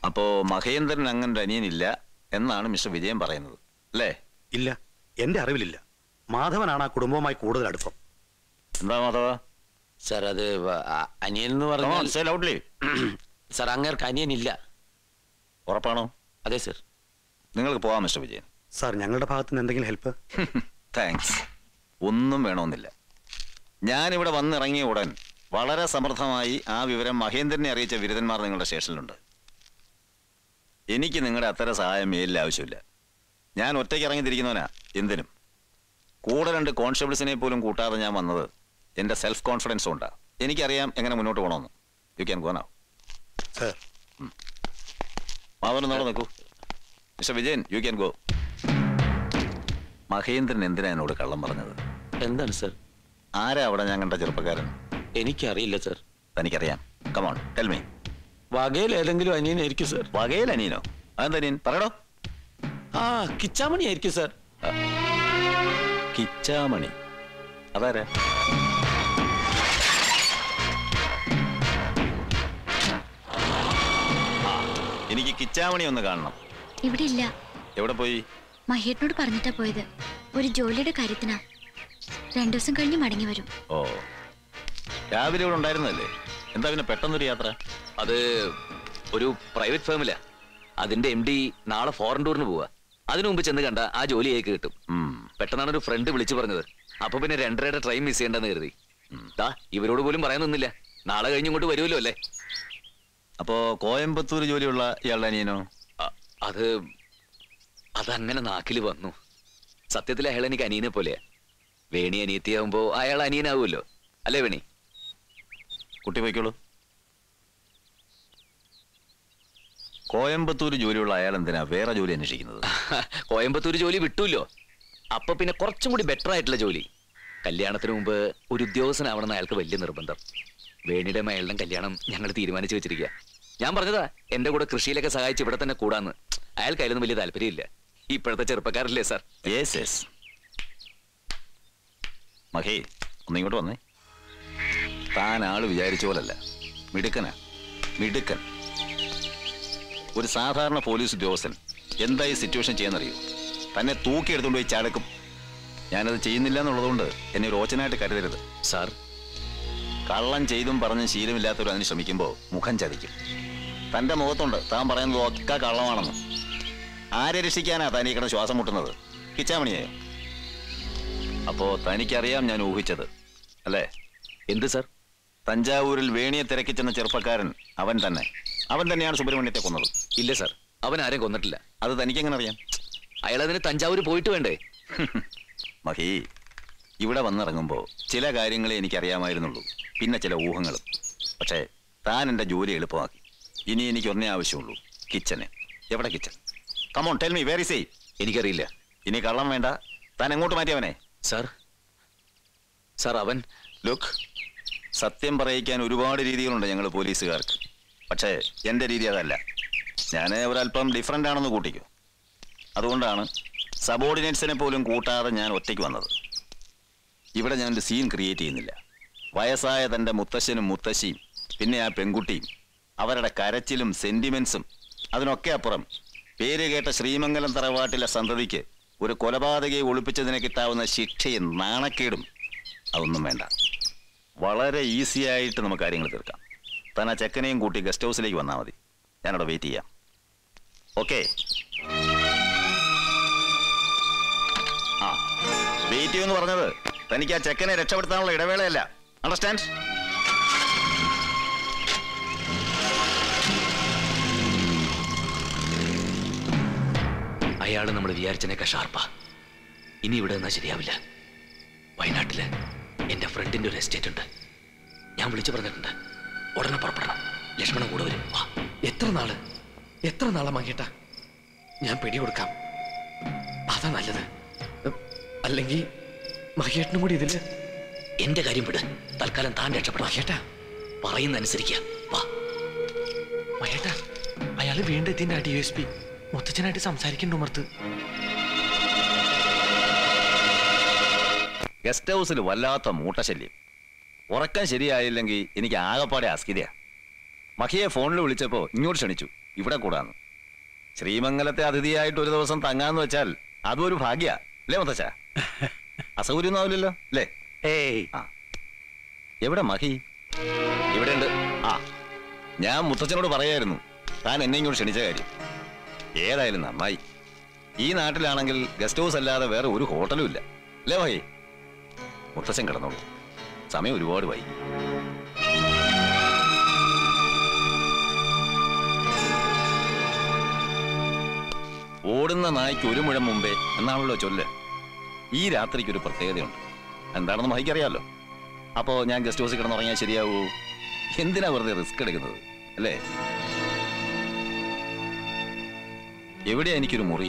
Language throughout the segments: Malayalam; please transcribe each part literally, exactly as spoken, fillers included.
അപ്പോ മഹേന്ദ്രൻ അങ്ങനെ അനിയനില്ല എന്നാണ് മിസ്റ്റർ വിജയൻ പറയുന്നത് അല്ലേ? ഇല്ല, എന്റെ അറിവിലില്ല. മാധവനാണ് ആ കുടുംബവുമായി കൂടുതൽ അടുപ്പം. എന്താ മാധവ? സാർ അത് അനിയൻ എന്ന് പറഞ്ഞാൽ സാർ അങ്ങേർക്ക് അനിയനില്ല. ഉറപ്പാണോ? അതെ സർ. നിങ്ങൾക്ക് പോവാം മിസ്റ്റർ വിജയൻ. സാർ ഞങ്ങളുടെ ഭാഗത്തുനിന്ന് എന്തെങ്കിലും ഹെൽപ്പ്? താങ്ക്സ്. ഒന്നും വേണമെന്നില്ല. ഞാനിവിടെ വന്നിറങ്ങിയ ഉടൻ വളരെ സമർത്ഥമായി ആ വിവരം മഹേന്ദ്രനെ അറിയിച്ച ബിരുദന്മാർ നിങ്ങളുടെ സ്റ്റേഷനിലുണ്ട്. എനിക്ക് നിങ്ങളുടെ അത്തരം സഹായം മേലിൽ ആവശ്യമില്ല. ഞാൻ ഒറ്റയ്ക്ക് ഇറങ്ങി തിരിക്കുന്നവനാ എന്തിനും. കൂടെ രണ്ട് കോൺസ്റ്റബിൾസിനെ പോലും കൂട്ടാതെ ഞാൻ വന്നത് എൻ്റെ സെൽഫ് കോൺഫിഡൻസ് കൊണ്ടാ. എനിക്കറിയാം എങ്ങനെ മുന്നോട്ട് പോകണമെന്ന്. You can go now. Sir Madhavan നോടെ നിൽക്കൂ. Mister Vijayan, you can go. Mahendran എന്തിനാ എന്നോട് കള്ളം പറഞ്ഞത്? എന്താണ് സർ? ആരാ അവിടെ ഞാൻ കണ്ട ചെറുപ്പക്കാരൻ? എനിക്കറിയില്ല സർ. തനിക്കറിയാം. Come on tell me. വകയിൽ ഏതെങ്കിലും അനിയനായിരിക്കും സർ. വകയിൽ അനിയനോ? അതെന്തനിയൻ പറയടോ. ആ കിച്ചാമണി ആയിരിക്കും സർ. കിച്ചാമണി? അതാരാ? എനിക്ക് കിച്ചാമണി ഒന്ന് കാണണം. ഇവിടെ ഇല്ല. എവിടെ പോയി? മഹേട്ടനോട് പറഞ്ഞിട്ടാ പോയത്. ഒരു ജോലിയുടെ കാര്യത്തിനാ. രണ്ടു ദിവസം കഴിഞ്ഞ് മടങ്ങി വരും. ഓ, രാവിലെ ഇവിടെ ഉണ്ടായിരുന്നല്ലേ? എന്താ പിന്നെ പെട്ടെന്നൊരു യാത്ര? അത് ഒരു പ്രൈവറ്റ് ഫേമിലാ. അതിന്റെ എം ഡി നാളെ ഫോറിൻ ടൂറിന് പോവാ. അതിനു മുമ്പ് ചെന്ന് കണ്ട ആ ജോലി അയക്ക് കിട്ടും. പെട്ടെന്നാണ് ഒരു ഫ്രണ്ട് വിളിച്ചു പറഞ്ഞത്. അപ്പൊ പിന്നെ രണ്ടരയുടെ ട്രെയിൻ മിസ് ചെയ്യണ്ടെന്ന് കരുതി. ദാ ഇവരോട് പോലും പറയാൻ നിന്നില്ല. നാളെ കഴിഞ്ഞ് ഇങ്ങോട്ട് വരുമല്ലോ അല്ലേ? അപ്പോ കോയമ്പത്തൂർ ജോലിയുള്ള ഇയാളുടെ അനിയനോ? അത് അതങ്ങനെ നാക്കില് വന്നു. സത്യത്തിൽ അയാൾ എനിക്ക് അനിയനെ പോലെയാ. വേണി അനിയത്തിയാവുമ്പോ അയാൾ അനിയനാവുമല്ലോ അല്ലേ വേണി? കുട്ടി പോയിക്കോളൂ. കോയമ്പത്തൂർ ജോലിയുള്ള അയാൾ എന്തിനാ വേറെ ജോലി അന്വേഷിക്കുന്നത്? കോയമ്പത്തൂർ ജോലി വിട്ടൂല്ലോ. അപ്പൊ പിന്നെ കുറച്ചും കൂടി ബെറ്റർ ആയിട്ടുള്ള ജോലി. കല്യാണത്തിന് മുമ്പ് ഒരു ഉദ്യോഗസ്ഥനാവണമെന്ന് അയാൾക്ക് വലിയ നിർബന്ധം. വേണിയുടെ മകളുടെ കല്യാണം ഞങ്ങൾ തീരുമാനിച്ചു വെച്ചിരിക്കുക. ഞാൻ പറഞ്ഞതാ എന്റെ കൂടെ കൃഷിയിലൊക്കെ സഹായിച്ച് ഇവിടെ തന്നെ കൂടാന്ന്. അയാൾക്ക് അതിലൊന്നും വലിയ താല്പര്യമില്ല. ഇപ്പോഴത്തെ ചെറുപ്പക്കാരല്ലേ സാർ? Yes yes. മഹേ, ഒന്ന് ഇങ്ങോട്ട് വന്നേ. താൻ ആള് വിചാരിച്ച പോലല്ല. മിടുക്കനാ, മിടുക്കൻ. ഒരു സാധാരണ പോലീസ് ഉദ്യോഗസ്ഥൻ എന്താ ഈ സിറ്റുവേഷൻ ചെയ്യാന്നറിയോ? തന്നെ തൂക്കിയെടുത്തുകൊണ്ട് പോയി ചാടക്കും. ഞാനത് ചെയ്യുന്നില്ല എന്നുള്ളതുകൊണ്ട് എന്നെ ഒരു ഓച്ചനായിട്ട് കരുതരുത് സാർ. കള്ളം ചെയ്തും പറഞ്ഞും ശീലമില്ലാത്തവർ അതിന് ശ്രമിക്കുമ്പോൾ മുഖം ചതിക്കും. തൻ്റെ മുഖത്തുണ്ട് താൻ പറയുന്നത് ഒക്കെ കള്ളമാണെന്ന്. ആരെ രക്ഷിക്കാനാ താൻ ഈ കിടന്ന് ശ്വാസം മുട്ടുന്നത്? കിച്ചാമണിയായോ? അപ്പോ തനിക്കറിയാം ഞാൻ ഊഹിച്ചത് അല്ലേ? എന്ത് സാർ? തഞ്ചാവൂരിൽ വേണിയെ തിരക്കിച്ചെന്ന ചെറുപ്പക്കാരൻ അവൻ തന്നെ. അവൻ തന്നെയാണ് സുബ്രഹ്മണ്യത്തെ കൊന്നത്. ഇല്ല സാർ, അവൻ ആരെയും കൊന്നിട്ടില്ല. അത് തനിക്കെങ്ങനെ അറിയാം? അയാൾ അതിന് തഞ്ചാവൂര് പോയിട്ട് വേണ്ടേ? മഹി, ഇവിടെ വന്നിറങ്ങുമ്പോൾ ചില കാര്യങ്ങളെ എനിക്കറിയാമായിരുന്നുള്ളൂ, പിന്നെ ചില ഊഹങ്ങളും. പക്ഷേ താൻ എൻ്റെ ജോലി എളുപ്പമാക്കി. ഇനി എനിക്ക് ഒന്നേ ആവശ്യമുള്ളൂ, കിച്ചന്. എവിടെ Kichan? Come on tell me, very safe. എനിക്കറിയില്ല. ഇനി കള്ളം വേണ്ട. താൻ എങ്ങോട്ട് മാറ്റിയവനെ? സാർ സാർ അവൻ ലുക്ക്, സത്യം പറയിക്കാൻ ഒരുപാട് രീതികളുണ്ട് ഞങ്ങൾ പോലീസുകാർക്ക്. പക്ഷേ എൻ്റെ രീതി അതല്ല. ഞാൻ ഒരല്പം ഡിഫറൻ്റ് ആണെന്ന് കൂട്ടിക്കോ. അതുകൊണ്ടാണ് സബോർഡിനേറ്റ്സിനെ പോലും കൂട്ടാതെ ഞാൻ ഒറ്റയ്ക്ക് വന്നത്. ഇവിടെ ഞാനൊരു സീൻ ക്രിയേറ്റ് ചെയ്യുന്നില്ല. വയസ്സായ തൻ്റെ മുത്തശ്ശനും മുത്തശ്ശിയും പിന്നെ ആ പെൺകുട്ടിയും അവരുടെ കരച്ചിലും സെൻറ്റിമെൻസും അതിനൊക്കെ അപ്പുറം പേര് കേട്ട ശ്രീമംഗലം തറവാട്ടിലെ സന്തതിക്ക് ഒരു കൊലപാതകയെ ഒളിപ്പിച്ചതിനെ കിട്ടാവുന്ന ശിക്ഷയും നാണക്കേടും അതൊന്നും വേണ്ട. വളരെ ഈസി ആയിട്ട് നമുക്ക് കാര്യങ്ങൾ തീർക്കാം. താൻ ആ ചെക്കനെയും കൂട്ടി ഗസ്റ്റ് ഹൗസിലേക്ക് വന്നാൽ മതി. ഞാനവിടെ വെയിറ്റ് ചെയ്യാം. ഓക്കെ? ആ, വെയിറ്റ് ചെയ്യുമെന്ന് പറഞ്ഞത് തനിക്ക് ആ ചെക്കനെ രക്ഷപ്പെടുത്താനുള്ള ഇടവേളയല്ല. അണ്ടർസ്റ്റാൻഡ്? അയാള് നമ്മൾ വിചാരിച്ചതിനേക്കാൾ ഷാർപ്പാ. ഇനി ഇവിടെ നിന്നാ ശരിയാവില്ല. വയനാട്ടില് എന്റെ ഫ്രണ്ടിന്റെ ഒരു എസ്റ്റേറ്റ് ഉണ്ട്. ഞാൻ വിളിച്ചു പറഞ്ഞിട്ടുണ്ട്. ഉടനെ പുറപ്പെടണം. ലക്ഷ്മണൻ കൂടെ വരും. എത്ര നാള് എത്ര നാളെ മങ്ങേട്ടാ ഞാൻ പിടികൊടുക്കാം. അതാ നല്ലത്. അല്ലെങ്കിൽ മഹേട്ടനും കൂടി ഇതില്. എന്റെ കാര്യം വിട്. തൽക്കാലം താൻ രക്ഷപ്പെടാം. മഹേട്ടാ പറയുന്ന അനുസരിക്കുക. വാ മഹേട്ടാ, അയാള് വീണ്ടും എത്തിൻ്റെ ഡി എസ് പി മുത്തച്ഛനായിട്ട് സംസാരിക്കണ്ട ഉമർത്ത്. ഗസ്റ്റ് ഹൗസിൽ വല്ലാത്ത മൂട്ടശല്യം. ഉറക്കം ശരിയായില്ലെങ്കിൽ എനിക്ക് ആകെപ്പാടെ അസ്കിതയാ. മഹിയെ ഫോണിൽ വിളിച്ചപ്പോ ഇങ്ങോട്ട് ക്ഷണിച്ചു, ഇവിടെ കൂടാന്ന്. ശ്രീമംഗലത്തെ അതിഥിയായിട്ട് ഒരു ദിവസം തങ്ങാന്ന് വെച്ചാൽ അതും ഒരു ഭാഗ്യ അല്ലേ മുത്തച്ഛ? അസൗകര്യമൊന്നും ആവില്ലല്ലോ അല്ലേ? ഏയ് ആ എവിടെ മഹി? ഇവിടെ ഉണ്ട്. ആ ഞാൻ മുത്തച്ഛനോട് പറയായിരുന്നു താൻ എന്നെ ഇങ്ങോട്ട് ക്ഷണിച്ച കാര്യം. ഏതായാലും നന്നായി. ഈ നാട്ടിലാണെങ്കിൽ ഗസ്റ്റ് ഹൗസ് അല്ലാതെ വേറെ ഒരു ഹോട്ടലും ഇല്ല അല്ലേ മഹി? മുത്തച്ഛൻ കിടന്നോളൂ, സമയം ഒരുപാട് വൈകി. ഓടുന്ന നായ്ക്ക് ഒരു മുഴം മുമ്പേ എന്നാണല്ലോ ചൊല്ല്. ഈ രാത്രിക്ക് ഒരു പ്രത്യേകതയുണ്ട്. എന്താണെന്ന് മഹിക്കറിയാമല്ലോ. അപ്പോ ഞാൻ ഗസ്റ്റ് ഹൗസിൽ കിടന്നുറങ്ങിയാൽ ശരിയാവൂ? എന്തിനാ വെറുതെ റിസ്ക് എടുക്കുന്നത് അല്ലേ? എവിടെയാ എനിക്കൊരു മുറി?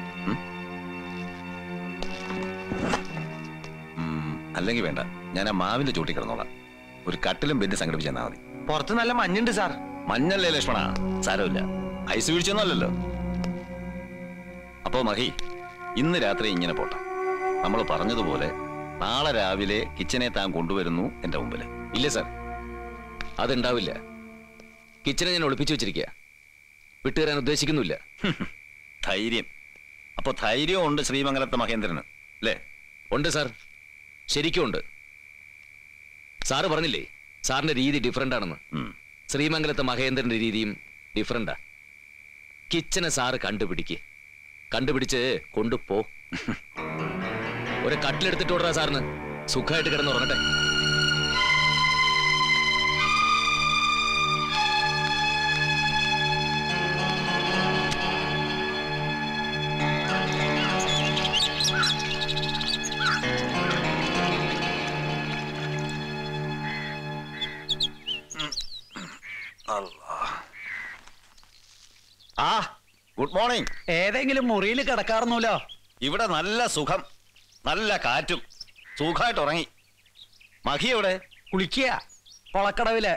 അല്ലെങ്കിൽ വേണ്ട, ഞാൻ ആ മാവിന്റെ ചൂട്ടി കിടന്നോളാം. ഒരു കട്ടിലും ബെഡ് സംഘടിപ്പിച്ച് തന്നാ മതി. പുറത്ത് നല്ല മഞ്ഞുണ്ട് സാർ. മഞ്ഞല്ലേ ലക്ഷ്മണ? സാരമില്ല, ഐസ് വീഴ്ചയൊന്നുമല്ലല്ലോ. അപ്പോ മഹി, ഇന്ന് രാത്രി ഇങ്ങനെ പോട്ടെ. നമ്മൾ പറഞ്ഞതുപോലെ നാളെ രാവിലെ കിച്ചനെ താൻ കൊണ്ടുവരുന്നു എന്റെ മുമ്പിൽ. ഇല്ല സാർ, അതുണ്ടാവില്ല. കിച്ചനെ ഞാൻ ഒളിപ്പിച്ചു വെച്ചിരിക്കുക, വിട്ടുതരാൻ ഉദ്ദേശിക്കുന്നില്ല. ധൈര്യം. അപ്പൊ ധൈര്യം ഉണ്ട് ശ്രീമംഗലത്തെ മഹേന്ദ്രന് അല്ലേ? ഉണ്ട് സാർ, ശരിക്കും ഉണ്ട്. സാറ് പറഞ്ഞില്ലേ സാറിന്റെ രീതി ഡിഫറൻ്റ് ആണെന്ന്. ശ്രീമംഗലത്തെ മഹേന്ദ്രന്റെ രീതിയും ഡിഫറൻ്റാ. കിച്ചനെ സാറ് കണ്ടുപിടിക്ക്, കണ്ടുപിടിച്ച് കൊണ്ടുപോ. ഒരു കട്ടിലെടുത്തിട്ട് ഓടാ സാറിന്, സുഖമായിട്ട് കിടന്ന് ഉറങ്ങട്ടെ. ആ ഗുഡ് മോർണിംഗ്. ഏതെങ്കിലും മുറിയിൽ കിടക്കാറുന്നല്ലോ. ഇവിടെ നല്ല സുഖം, നല്ല കാറ്റും, സുഖമായിട്ട് ഉറങ്ങി. മഹി എവിടെ? കുളിക്കുക കൊളക്കടവില്.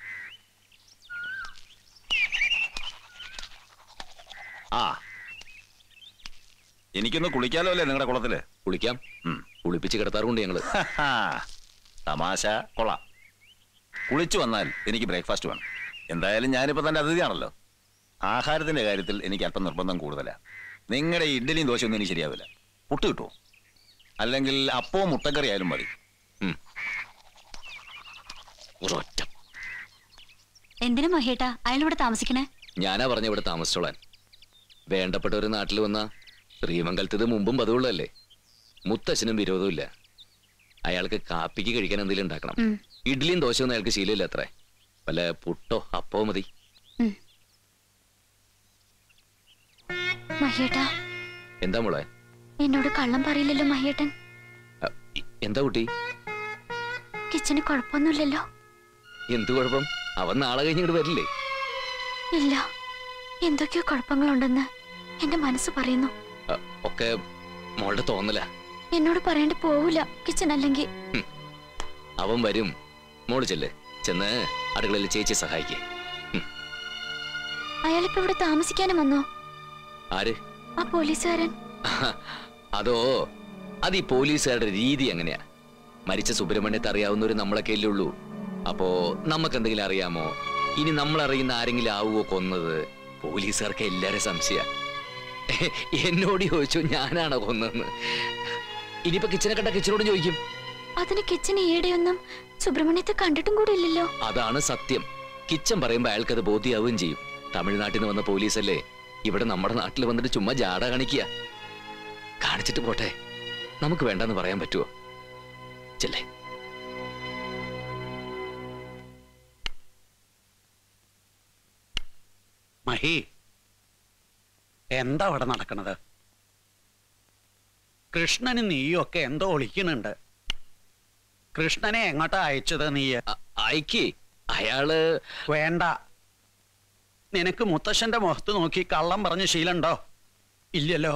ആ എനിക്കൊന്ന് കുളിക്കാലോ അല്ലേ നിങ്ങളുടെ കുളത്തില്? കുളിക്കാം, കുളിപ്പിച്ച് കിടത്താറുണ്ട് ഞങ്ങള്. തമാശ കൊള്ളാം. കുളിച്ചു വന്നാൽ എനിക്ക് ബ്രേക്ക്ഫാസ്റ്റ് വേണം. എന്തായാലും ഞാനിപ്പോ തന്റെ അതിഥിയാണല്ലോ. ആഹാരത്തിന്റെ കാര്യത്തിൽ എനിക്ക് അല്പം നിർബന്ധം കൂടുതലാ. നിങ്ങളുടെ ഇഡ്ഡലിയും ദോശയൊന്നും എനിക്ക് ശരിയാവില്ല. പുട്ട് കിട്ടുമോ? അല്ലെങ്കിൽ അപ്പവും മുട്ടക്കറി ആയാലും മതി. എന്തിനു മഹേട്ടാ അയാൾ ഇവിടെ താമസിക്കണേ? ഞാനാ പറഞ്ഞ ഇവിടെ താമസിച്ചോളാൻ. വേണ്ടപ്പെട്ട ഒരു നാട്ടിൽ വന്ന ശ്രീമംഗലത്ത് ഇത് മുമ്പും പതിവുള്ളതല്ലേ. മുത്തച്ഛനും വിരോധമില്ല. അയാൾക്ക് കാപ്പിക്ക് കഴിക്കാൻ എന്തെങ്കിലും ഉണ്ടാക്കണം. ഇഡ്ഡലിയും ദോശയൊന്നും അയാൾക്ക് ശീലമില്ല അത്രേ. വല്ല പുട്ടോ അപ്പോ മതി. മഹേട്ടാ, എന്താ മോളെ? എന്നോട് കള്ളം പറയില്ലല്ലോ മഹേട്ടൻ? എന്താ കുട്ടി? കിച്ചന് കുഴപ്പമൊന്നുമില്ലല്ലോ? എന്ത് കുഴപ്പം? അവൻ നാളെ കഴിഞ്ഞ് ഇങ്ങോട്ട് വരില്ലേ? ഇല്ല, എന്തൊക്കെയോ കുഴപ്പങ്ങളുണ്ടെന്ന് എന്റെ മനസ്സ് പറയുന്നു. ഒക്കെ മോളുടെ തോന്നല. എന്നോട് പറയേണ്ടി പോവില്ല കിച്ചൻ അല്ലെങ്കിൽ. അവൻ വരും. മോള് ചെല്ല്, ചെന്ന് അടുക്കളയിൽ ചേച്ചി സഹായിക്കേ. അയാളിപ്പോ ഇവിടെ താമസിക്കാനും വന്നോ? ആര്? ആ പോലീസുകാരൻ. അതോ, അത് ഈ പോലീസുകാരുടെ രീതി അങ്ങനെയാ. മരിച്ച സുബ്രഹ്മണ്യത്തെ അറിയാവുന്നവര് നമ്മളൊക്കെ അല്ലേ ഉള്ളൂ. അപ്പോ നമുക്ക് എന്തെങ്കിലും അറിയാമോ? ഇനി നമ്മൾ അറിയുന്ന ആരെങ്കിലും ആവുമോ കൊന്നത്? പോലീസുകാർക്ക് എല്ലാരും സംശയ. എന്നോട് ചോദിച്ചു ഞാനാണോ കൊന്നതെന്ന്. ഇനിയിപ്പോ കിച്ചനെ കണ്ട കിച്ചനോടും ചോദിക്കും. അതിന് കിച്ചന് ഈടെയൊന്നും സുബ്രഹ്മണ്യത്തെ കണ്ടിട്ടും കൂടി ഇല്ലല്ലോ. അതാണ് സത്യം. കിച്ചൻ പറയുമ്പോ അയാൾക്കത് ബോധ്യാവുകയും ചെയ്യും. തമിഴ്നാട്ടിൽ നിന്ന് വന്ന പോലീസല്ലേ, ഇവിടെ നമ്മുടെ നാട്ടിൽ വന്നിട്ട് ചുമ്മാ ജാട കാണിക്കുക. കാണിച്ചിട്ട് പോട്ടെ, നമുക്ക് വേണ്ടെന്ന് പറയാൻ പറ്റുമോ? ചെല്ലേ. മഹി, എന്താ അവിടെ നടക്കണത്? കൃഷ്ണന് നീയൊക്കെ എന്തോ ഒളിക്കുന്നുണ്ട്. കൃഷ്ണനെ എങ്ങോട്ടാ അയച്ചത് നീ? അയക്കേ, അയാള് വേണ്ട. നിനക്ക് മുത്തശ്ശന്റെ മുഖത്ത് നോക്കി കള്ളം പറഞ്ഞ ശീലണ്ടോ? ഇല്ലല്ലോ.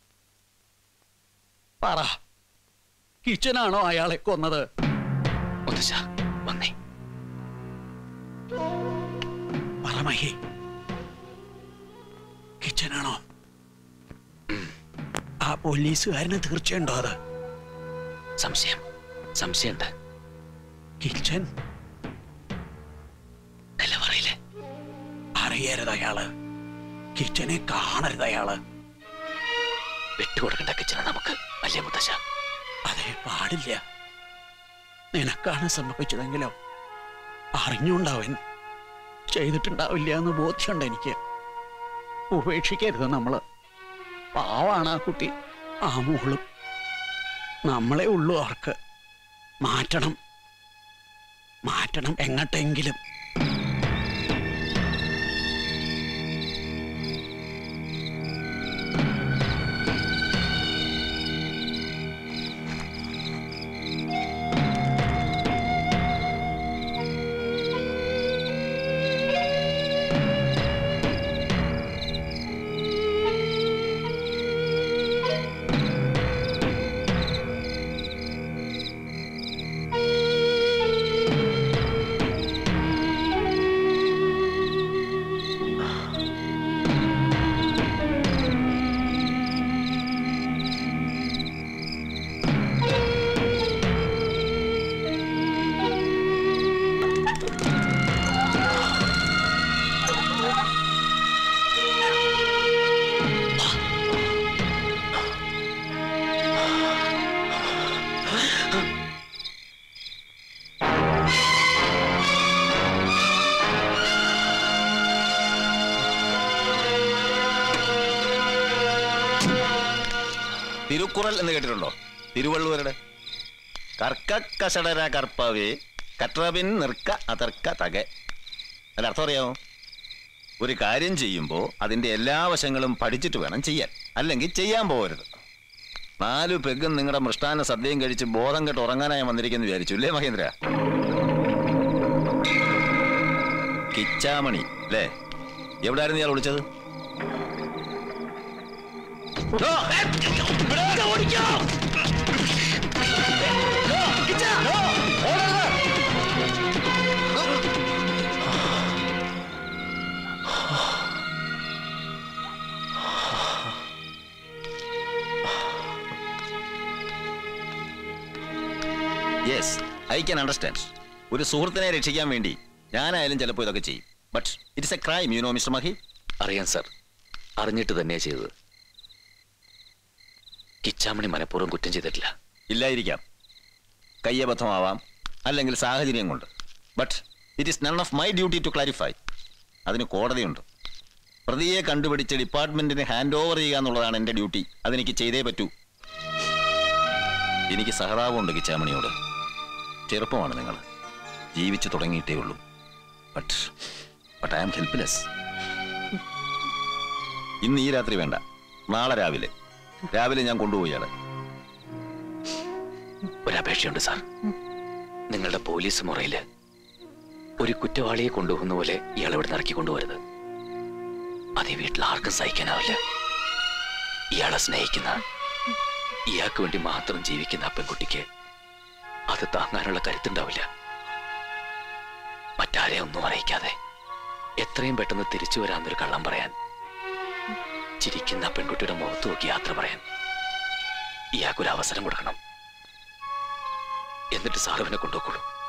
പറ, കിച്ചനാണോ അയാളെ കൊന്നത്? വന്നേ പറ മഹി, കിച്ചനാണോ? ആ പോലീസുകാരന് തീർച്ചയുണ്ടോ അത്? സംശയം സംശയമുണ്ട്. കിച്ചൻ അല്ല പറയില്ലേ? അയാള്. കിച്ചനെ കാണരുത് അയാള്. വിട്ടുകൊടുക്കേണ്ട കിച്ചനെ നമുക്ക്, അല്ലേ മുത്തശ്ശ? അതെ, പാടില്ല. നിനക്കാണ് സംഭവിച്ചതെങ്കിലോ അറിഞ്ഞുണ്ടാവൻ ചെയ്തിട്ടുണ്ടാവില്ല എന്ന് ബോധ്യമുണ്ട് എനിക്ക്. ഉപേക്ഷിക്കരുത് നമ്മള്. പാവാണ് ആ കുട്ടി, ആ മോളും. നമ്മളെ ഉള്ളൂ അവർക്ക്. മാറ്റണം, മാറ്റണം എങ്ങട്ടെങ്കിലും. തിരുക്കുറൽ എന്ന് കേട്ടിട്ടുണ്ടോ? തിരുവള്ളുവരുടെ കർക്ക കഷടര കർപ്പവേ കട്രബിൻ നിർക്ക അതർക്ക തകെ. അതിന്റെ അർത്ഥം അറിയാമോ? ഒരു കാര്യം ചെയ്യുമ്പോൾ അതിന്റെ എല്ലാ വശങ്ങളും പഠിച്ചിട്ട് വേണം ചെയ്യാൻ, അല്ലെങ്കിൽ ചെയ്യാൻ പോകരുത്. നാലു പെഗും നിങ്ങളുടെ മൃഷ്ടാന സദ്യയും കഴിച്ച് ബോധം കെട്ട് ഉറങ്ങാനായി വന്നിരിക്കുന്നു വിചാരിച്ചു അല്ലേ മഹേന്ദ്ര? കിച്ചാമണി അല്ലേ? എവിടെയായിരുന്നു ഇയാൾ വിളിച്ചത്? Yes, I can understand. ഒരു സുഹൃത്തിനെ രക്ഷിക്കാൻ വേണ്ടി ഞാനായാലും ചിലപ്പോൾ ഇതൊക്കെ ചെയ്യും. But it's a crime, you know mister Mahi. അറിയാം സാർ, അറിഞ്ഞിട്ട് തന്നെയാ ചെയ്തത്. കിച്ചാമണി മനഃപൂർവ്വം കുറ്റം ചെയ്തിട്ടില്ല. ഇല്ലായിരിക്കാം, കയ്യബദ്ധമാവാം, അല്ലെങ്കിൽ സാഹചര്യം കൊണ്ട്. But it is none of my duty to clarify. അതിന് കോടതിയുണ്ട്. പ്രതിയെ കണ്ടുപിടിച്ച് ഡിപ്പാർട്ട്മെന്റിന് ഹാൻഡ് ഓവർ ചെയ്യുക എന്നുള്ളതാണ് എൻ്റെ ഡ്യൂട്ടി. അതെനിക്ക് ചെയ്തേ പറ്റൂ. എനിക്ക് സഹതാപമുണ്ട് കിച്ചാമണിയോട്. ചെറുപ്പമാണ് നിങ്ങൾ, ജീവിച്ചു തുടങ്ങിയിട്ടേ ഉള്ളൂ. But but I am helpless. ഇന്ന് ഈ രാത്രി വേണ്ട, നാളെ രാവിലെ രാവിലെ ഞാൻ കൊണ്ടുപോയാളെ. ഒരപേക്ഷയുണ്ട് സാർ. നിങ്ങളുടെ പോലീസ് മുറയില് ഒരു കുറ്റവാളിയെ കൊണ്ടുപോകുന്ന പോലെ ഇയാൾ ഇവിടെ ഇറക്കി കൊണ്ടുപോരുത്. അത് ഈ വീട്ടിൽ ആർക്കും സഹിക്കാനാവില്ല. ഇയാളെ സ്നേഹിക്കുന്ന, ഇയാൾക്ക് വേണ്ടി മാത്രം ജീവിക്കുന്ന ആ പെൺകുട്ടിക്ക് അത് താങ്ങാനുള്ള കരുത്തുണ്ടാവില്ല. മറ്റാരെ ഒന്നും അറിയിക്കാതെ എത്രയും പെട്ടെന്ന് തിരിച്ചു വരാന്നൊരു കള്ളം പറയാൻ, ചിരിക്കുന്ന പെൺകുട്ടിയുടെ മുഖത്ത് നോക്കി യാത്ര പറയാൻ ഇയാൾക്കൊരു അവസരം കൊടുക്കണം. എന്നിട്ട് സാർ അവനെ കൊണ്ടുപോകുള്ളൂ.